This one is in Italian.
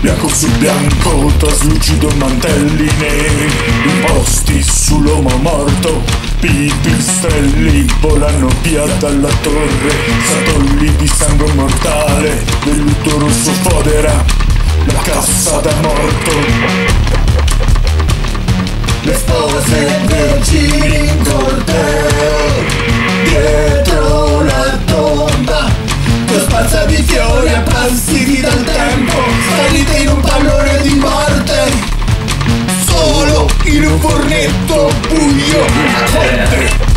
Bianco su bianco, traslucido mantelli neri, imposti sull'uomo morto, pipistrelli volano via dalla torre, satolli di sangue mortale, del lutto rosso fodera la cassa da morto. Le spose vergini in corteo, dietro la tomba, con spazza di fiori appassiti dal tempo, salite in un pallone di morte, solo in un fornetto buio.